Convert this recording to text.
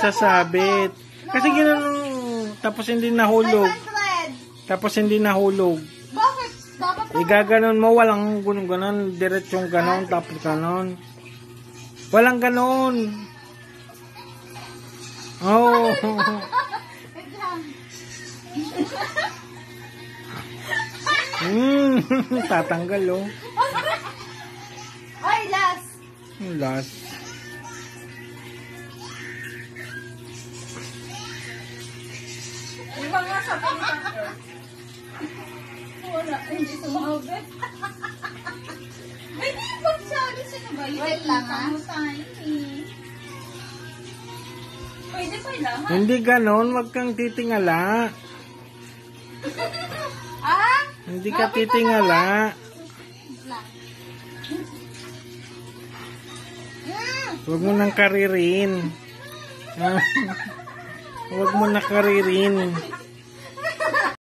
sasabit. Kasi gano'n, tapos hindi nahulog. Tapos hindi nahulog. Bakit? Dapat Igaganon mo, walang ganon, diretsong ganon, tapos ganon. Walang ganon. Oh. Tatanggal oh. Ay, last. Last. Iba nga sa pagkakar. Wala, hindi sumabit. Hindi yung pagsali sino ba yun? Wait lang ha. Pwede pa lang ha. Hindi ganon, wag kang titingala. Ah? Hindi ka titingala. Huwag mo nang karirin. Huwag mo na karirin.